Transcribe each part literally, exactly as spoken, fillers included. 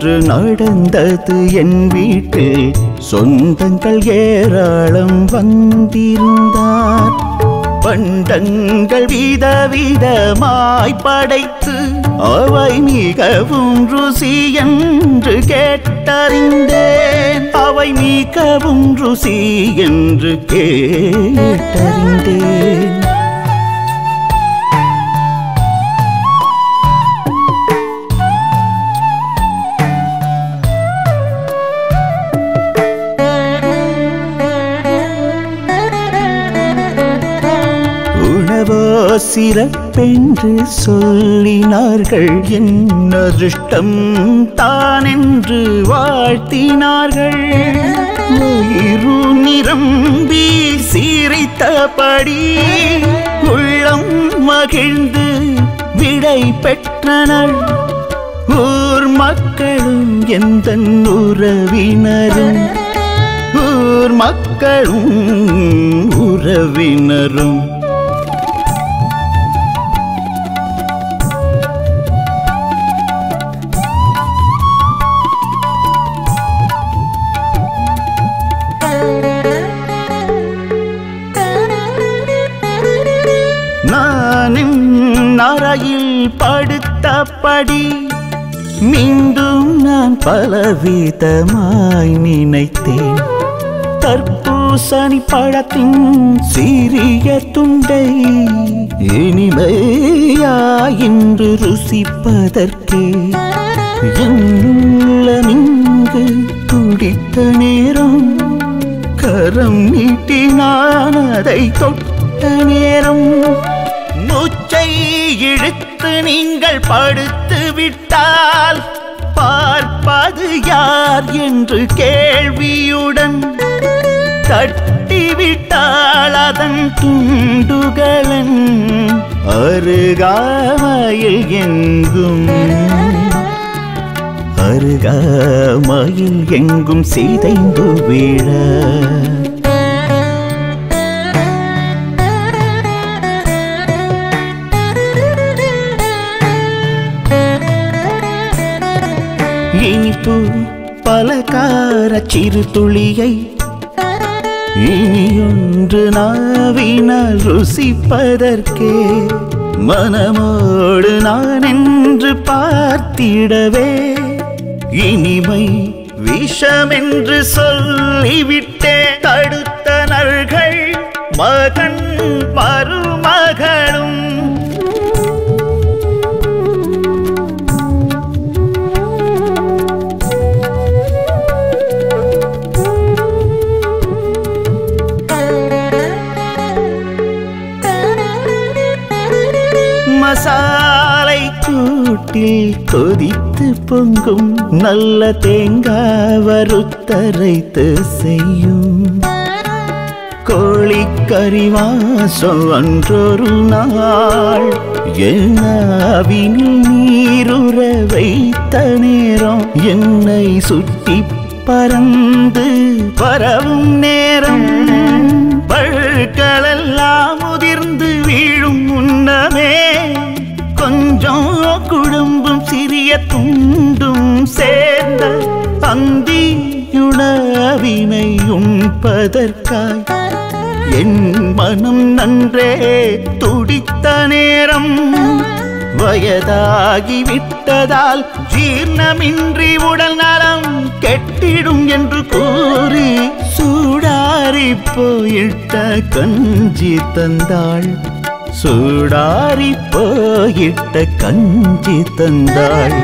இன்று நடந்தது என் வீட்டில் சொந்தங்கள் ஏராளம் வந்திருந்தார். பண்டங்கள் விதவிதமாய் படைத்து அவை மிகவும் ருசி என்று கேட்டறிந்தேன். அவை மிகவும் ருசி என்று கேட்டறிந்தேன். சிறப்பென்று சொல்லினார்கள். என் அதிர்ஷ்டம் தானென்று வாழ்த்தினார்கள். வயிறு நிரம்பி சிரித்தபடி உள்ளம் மகிழ்ந்து விடை பெற்றனர். ஊர் மக்களும் எந்த உறவினரும் ஊர் மக்களும் உறவினரும் அறையில் படுத்தபடி மீண்டும் நான் பலவிதமாய் நினைத்தேன். தர்பூசணி பழத்தின் சிறிய துண்டை இனிமையா என்று ருசிப்பதற்கே என்னுள்ளமிங்கு துடித்த நேரம். கரம் நீட்டி நான் அதை தொட்ட நேரம். மூச்சை இழுத்து நீங்கள் படுத்து விட்டால் பார்ப்பது யார் என்று கேள்வியுடன் தட்டிவிட்டால் அதன் துண்டுகளன் அருகாமையில் எங்கும் அருகாமையில் எங்கும் சிதைந்து விட இனிப்பு பலகார சிறு துளியை இனியொன்று நாவினால் ருசிப்பதற்கே மனமோடு நான் என்று பார்த்திடவே இனிமை விஷமென்று சொல்லிவிட்டே தடுத்தனர்கள் மகன் மருமகளும். மசாலை கூட்டில் கொதித்து பொங்கும் நல்ல தேங்காய் வறுத்தரைத்து செய்யும் கோழிக்கறி வாசம் அன்றொரு நாள் என்னாவினில் நீருற வைத்த நேரம். என்னை சுற்றி பறந்து பரவும் நேரம். பழுக்களெல்லாம் உதிர்ந்து வீழும் முன்னமே கொஞ்சம் குடும்பம் சிறிய துண்டும் சேர்ந்த அந்தியுணவினை உண்பதற்காய் என் மனம் நன்றே துடித்த நேரம். வயதாகிவிட்டதால் ஜீர்ணமின்றி உடல் நலம் கெட்டிடும் என்று கூறி சூடாரி போயிட்ட கஞ்சி தந்தாள். சூடாரி போயிட்ட கஞ்சி தந்தாள்.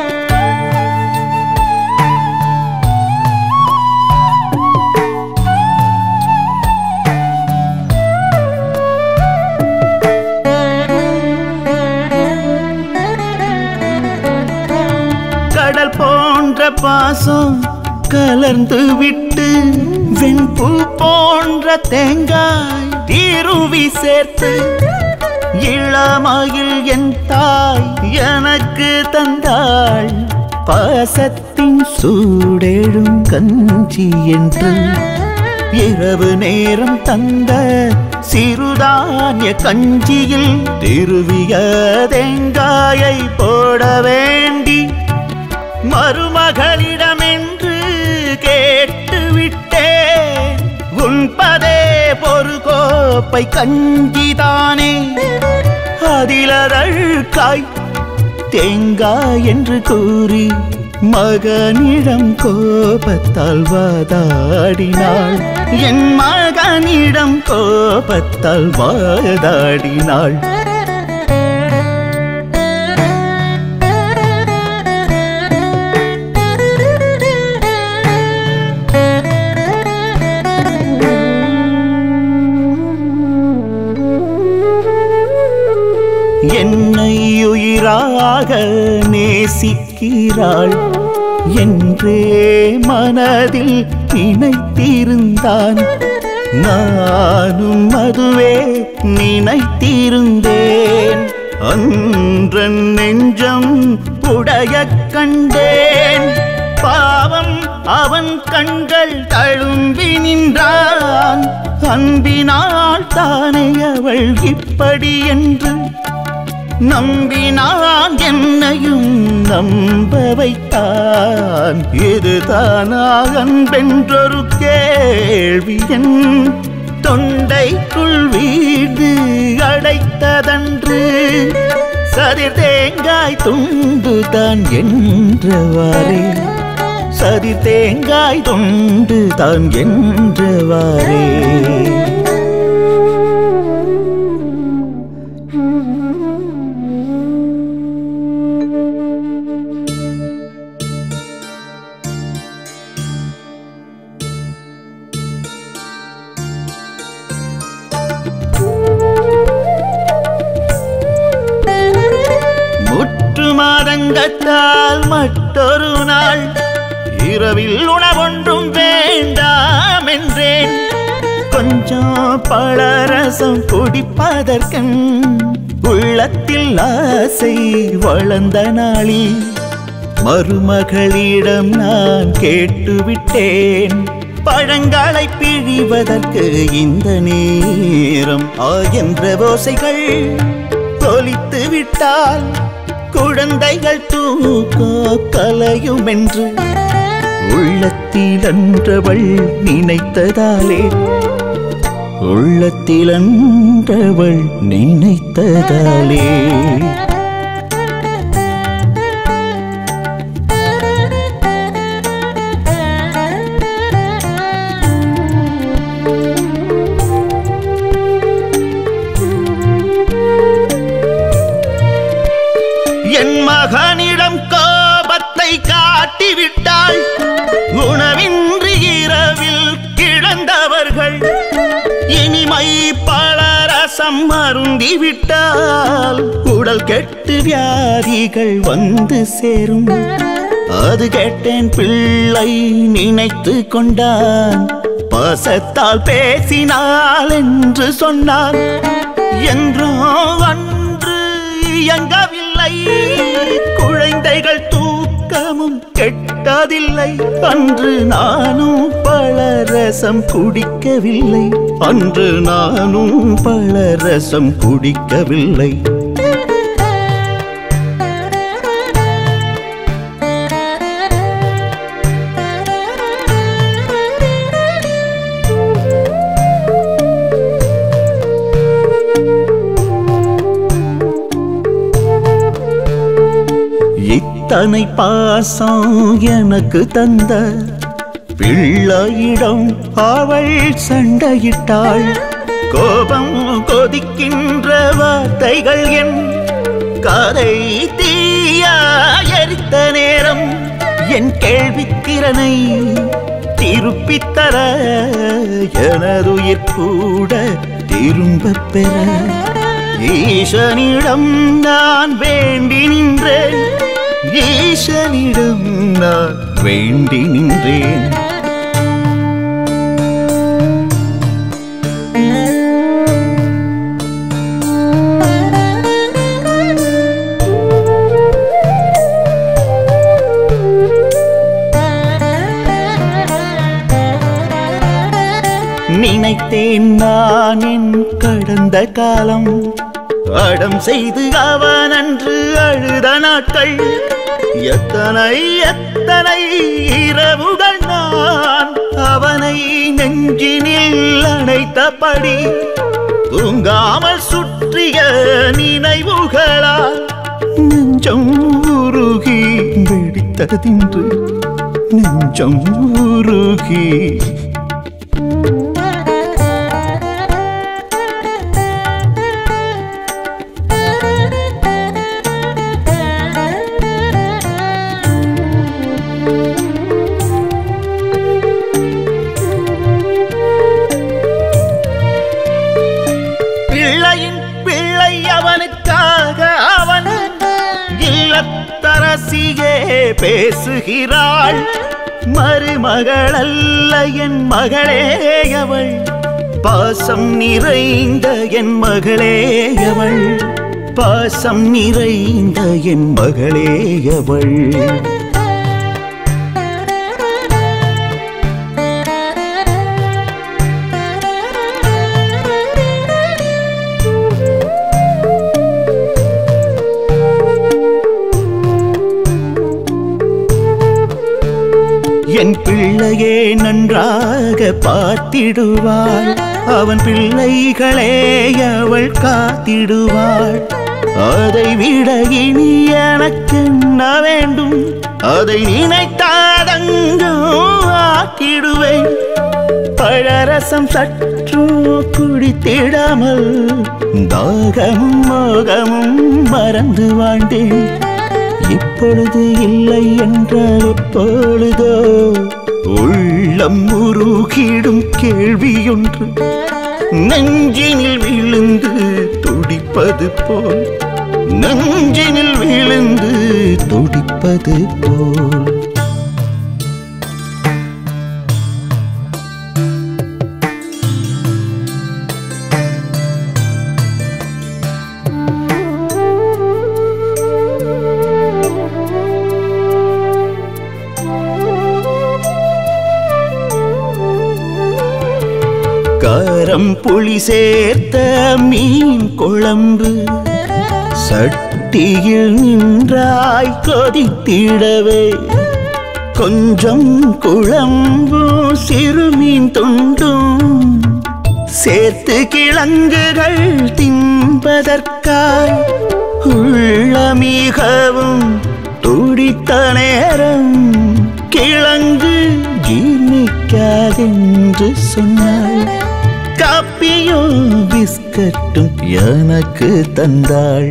கடல் போன்ற பாசம் கலர்ந்து விட்டு வெண்பூ போன்ற தேங்காய் தீருவி சேர்த்து இளமையில் என் தாய் எனக்கு தந்தாள். பாசத்தின் சூடேழும் கஞ்சி என்று இரவு நேரம் தந்த சிறுதானிய கஞ்சியில் திருவிய தேங்காயை போட வேண்டி மருமகளிடமென்று கேட்டுவிட்டேன். உண்பதே ஒரு கோப்பை கஞ்சிதானே, அதிலதழ்காய் தேங்காய் என்று கூறி மகனிடம் கோபத்தால் வாதாடினாள். என் மகனிடம் கோபத்தால் வாதாடினாள். என்னை உயிராக நேசிக்கிறாள் என்றே மனதில் நினைத்திருந்தான். நானும் அதுவே நினைத்திருந்தேன். அன்றன் நெஞ்சம் உடைய கண்டேன். பாவம் அவன் கண்கள் தழும்பி நின்றான். அன்பினால் தானே அவள் இப்படி என்று நம்பினான். என்னையும் நம்ப வைத்தான். இதுதானாக அன்பென்றொரு கேள்வி என் தொண்டைக்குள் வீடு அடைத்ததன்று. சதிர் தேங்காய் துண்டு தான் என்றவாறே, சதிர் தேங்காய் துண்டு தான் என்றவாறே. மாதங்கத்தால் மற்றொரு நாள் இரவில் உணவொன்றும் வேண்டாம் என்றேன். கொஞ்சம் பழரசம் குடிப்பதற்கன் உள்ளத்தில் ஆசை வளர்ந்த நாளில் மருமகளிடம் நான் கேட்டுவிட்டேன். பழங்களை பிழிவதற்கு இந்த நேரம் ஆ என்ற ஓசைகள் தொலித்து விட்டால் குழந்தைகள் தூக்க கலையும் என்று உள்ளத்தில் அன்றவள் நினைத்ததாலே, உள்ளத்தில் அன்றவள் நினைத்ததாலே. என் மகனிடம் கோபத்தை காட்டிவிட்டாள். உணவின்றி இரவில் கிடந்தவர்கள் இனிமை பழரசம் அருந்திவிட்டால் உடல் கெட்டு வியாதிகள் வந்து சேரும். அது கேட்டேன் பிள்ளை நினைத்து கொண்டான். பாசத்தால் பேசினாள் என்று சொன்னான். என்றோ அன்று இயங்கவில்லை. குழந்தைகள் தூக்கமும் கெட்டதில்லை. அன்று நானும் பழரசம் குடிக்கவில்லை. அன்று நானும் பழரசம் குடிக்கவில்லை. இத்தனை பாசம் எனக்கு தந்த பிள்ளையிடம் அவள் சண்டையிட்டாள். கோபம் கொதிக்கின்ற வார்த்தைகள் என் கதை தீயா எரித்த நேரம் என் கேள்வித்திறனை திருப்பித்தர எனதுயிர் கூட திரும்ப பெற ஈசனிடம் நான் வேண்டி நின்றேன். ஈசனிடம் நான் வேண்டி நின்றேன். நினைத்தேன் நான் என் கடந்த காலம் அடம் செய்து அவன் அன்று அழுத நாட்கள் எத்தனை எத்தனை இரவுகள் நான் அவனை நெஞ்சினில் அணைத்தபடி தூங்காமல் சுற்றிய நினைவுகளால் நெஞ்சம் உருகி வெடித்ததின்று நெஞ்சம் உருகி பேசுகிறாள் மருமகள் அல்ல என் மகளே அவள் பாசம் நிறைந்த என் மகளே அவள் பாசம் நிறைந்த என் மகளே அவள் என் பிள்ளையே நன்றாக பார்த்திடுவாள் அவன் பிள்ளைகளே அவள் காத்திடுவாள் அதை விட இனி எனக்கென்ன வேண்டும் அதை நினைத்தாதங்கும் ஆக்கிடுவேன் பழரசம் சற்று குடித்திடாமல் தாகமும் மோகமும் மறந்து வாழ்ந்தேன் இப்பொழுது இல்லை என்றால் எப்பொழுதோ உள்ளம் உருகிடும் கேள்வியொன்று நெஞ்சினில் விழுந்து துடிப்பது போல் நெஞ்சினில் விழுந்து துடிப்பது போல் காரம் புளி சேர்த்த மீன் குழம்பு சட்டியில் நின்றாய் கொதித்திடவே கொஞ்சம் குழம்பும் சிறுமீன் துண்டும் சேர்த்து கிழங்குகள் தின்பதற்காய் உள்ள மிகவும் துடித்த நேரம் கிழங்கு ஜீர்ணிக்காதென்று சொன்னாள் காப்பியும் பிஸ்கட்டும் எனக்கு தந்தாள்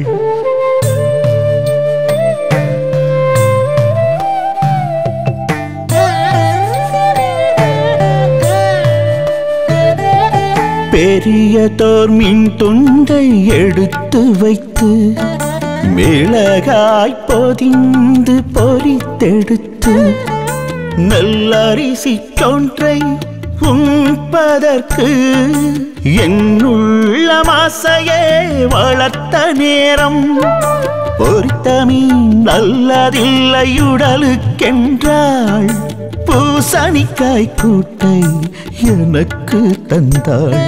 பெரிய தோர் மீன் துண்டை எடுத்து வைத்து மிளகாய் பொதிந்து பொரித்தெடுத்து நல்லரிசி சோன்றை உண்பதற்கு என்னுள்ள மாசையே வளர்த்த நேரம் பொரித்த மீன் நல்லதில்லை உடலுக்கென்றாள் பூசணிக்காய் கூட்டை எனக்கு தந்தாள்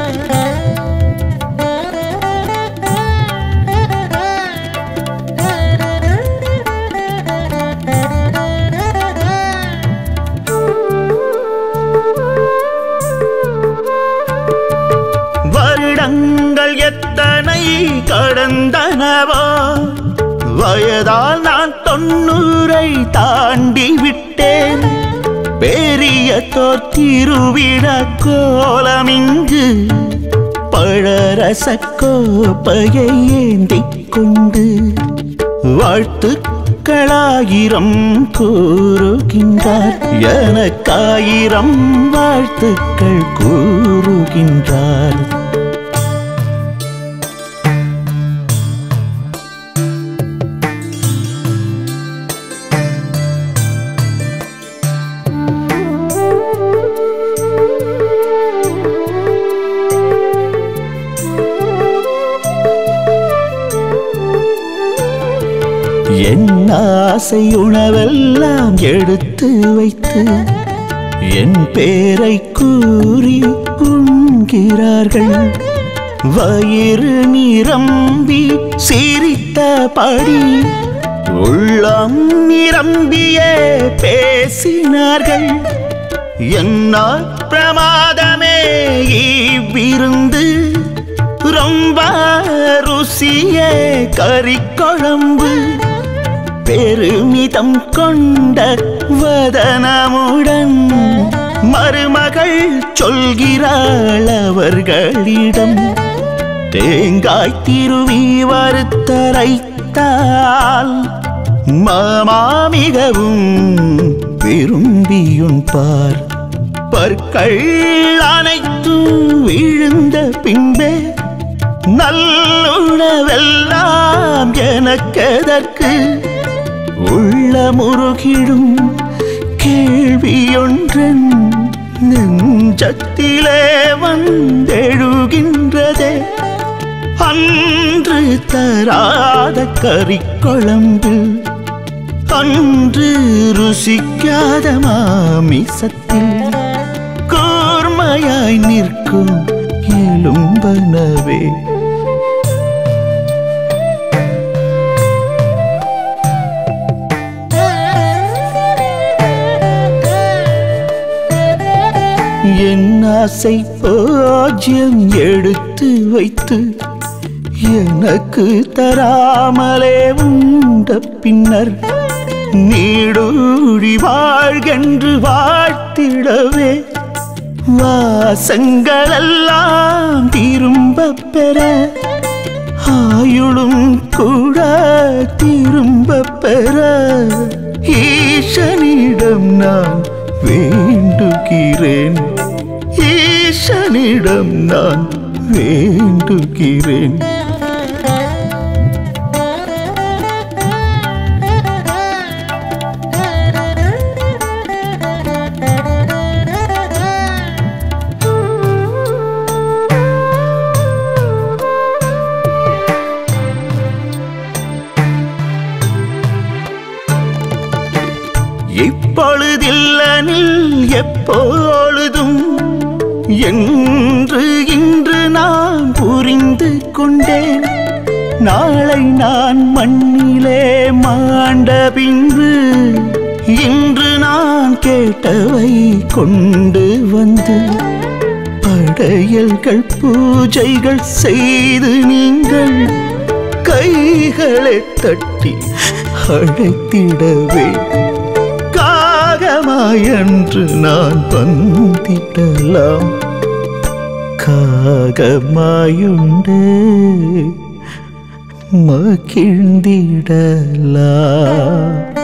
வருடங்கள் எத்தனை கடந்தனவா வயதால் நான் தொண்ணூரை தாண்டி விட்டேன் பெரிய தோர் திருவிழா கோலமிங்கு பழரச கோப்பையை ஏந்திக் கொண்டு வாழ்த்துக்களாயிரம் கூறுகின்றார் எனக்காயிரம் வாழ்த்துக்கள் கூறுகின்றார் என் ஆசை உணவெல்லாம் எடுத்து வைத்து என் பேரை கூறி உண்கிறார்கள் வயிறு நிரம்பி சிரித்தபடி உள்ளம் நிரம்பிய பேசினார்கள். என்னால் பிரமாதமே இவ்விருந்து, ரொம்ப ருசியே கறிக்குழம்பு. பெருமிதம் கொண்ட வதனமுடன் மருமகள் சொல்கிறாள் அவர்களிடம். தேங்காய் திருவி வறுத்தரைத்தால் மாமா மிகவும் விரும்பியுண்பார். பற்கள் அனைத்தும் விழுந்த பின்பே நல்லுணவெல்லாம் எனக்கெதற்கு? உள்ள முருகிடும் கேள்வியொன்றன் நெஞ்சத்திலே வந்தெழுகின்றதே. அன்று தராத கறிக்குழம்பில், அன்று ருசிக்காத மாமிசத்தில் கூர்மையாய் நிற்கும் எலும்பனவே. என் ஆசை போஜ்யம் எடுத்து வைத்து எனக்கு தராமலே உண்ட பின்னர் நீடூழி வாழ்கென்று வாழ்த்திடவே வாசங்களெல்லாம் திரும்ப பெற ஆயுளும் கூட திரும்ப பெற ஈசனிடம் நான் வேண்டுகிறேன். ஈசனிடம் நான் வேண்டுகிறேன். இப்பொழுதில்லனில் எப்பொழுதும் என்று இன்று நான் புரிந்து கொண்டேன். நாளை நான் மண்ணிலே மாண்ட பின்பு இன்று நான் கேட்டவை கொண்டு வந்து படையல்கள் பூஜைகள் செய்து நீங்கள் கைகளை தட்டி அழைத்திடவே காகமாயன்று நான் வந்திடலாம். காகமாயுண்டு மகிழ்ந்திடலாம்.